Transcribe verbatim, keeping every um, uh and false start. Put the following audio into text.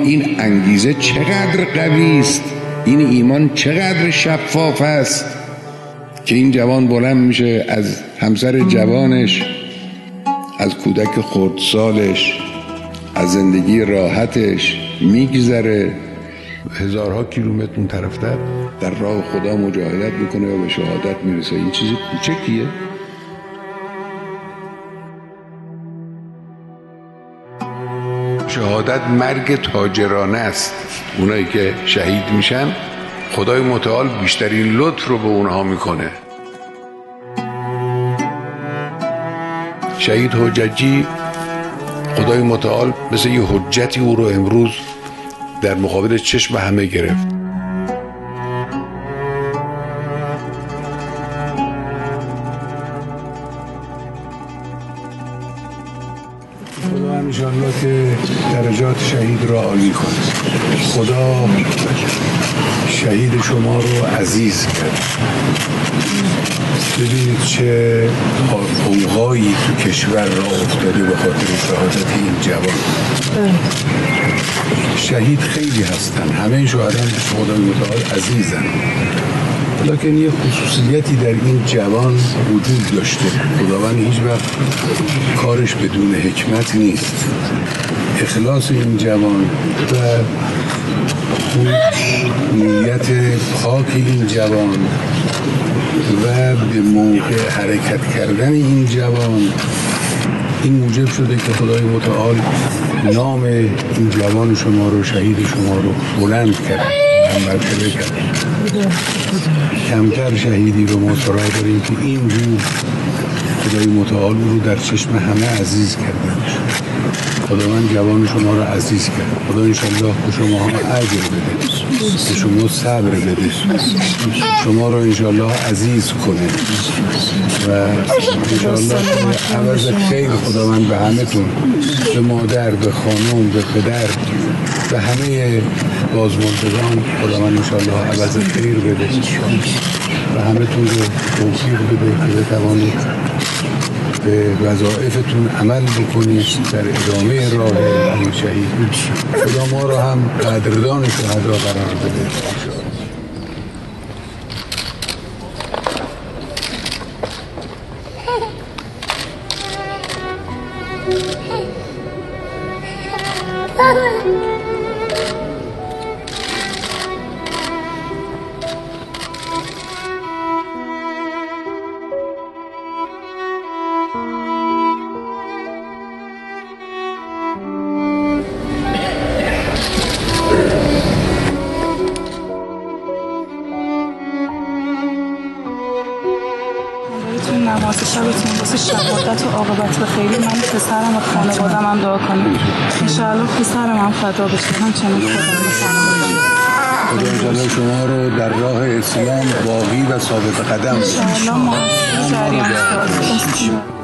این انگیزه چقدر قوی است، این ایمان چقدر شفاف است که این جوان بلند میشه، از همسر جوانش، از کودک خردسالش، از زندگی راحتش میگذره، هزارها کیلومتر اون طرفتر در راه خدا مجاهدت میکنه و به شهادت میرسه. این چیزی کوچکیه؟ شهادت مرگ تاجرانه است. اونایی که شهید میشن خدای متعال بیشترین لطف رو به اونها میکنه. شهید حججی خدای متعال مثل یه حجتی او رو امروز در مقابل چشم همه گرفت. خدا انشالله که درجات شهید را عالی کنه. خدا شهید شما رو عزیز کرد. ببینید چه اوقایی تو کشور را افتاده به خاطر شهادت این جوان. شهید خیلی هستن، همه شهدان به خدای متعال عزیزن، لکن یه خصوصیتی در این جوان وجود داشته. خداوند هیچ وقت کارش بدون حکمت نیست. اخلاص این جوان و اون نیت پاک این جوان و به موقع حرکت کردن این جوان، این موجب شده که خدای متعال نام این جوان شما رو، شهید شما رو بلند کرد، هم مرتبه کرد. کمتر شهیدی رو ما سراغ داریم که اینجور خدای متعال رو در چشم همه عزیز کردن. خداوند جوان شما رو عزیز کرد. خدا انشالله به شما هم اجر بده، به شما صبر بده، شما رو انشالله عزیز کنه و انشالله عوض خیر خداوند به همه تون، به مادر، به خانم، به پدر، به همه بازماندگان خداوند انشالله عوض خیر بده و همه تون رو توفیق بده که بتوانید به وظایفتون عمل بکنید در ادامه راه این شهید. خدا ما رو هم قدردان شهدا قرار بده. نماز شبتون واسه شهادت و عاقبت خیلی من پسرم و خانوادم هم دعا کنیم. انشاءالله پسرم هم فدا بشه، همچنین خودم خانوادم. خدا انشاءالله شما رو در راه اسلام باقی و ثابت قدم. انشاءالله ما جریان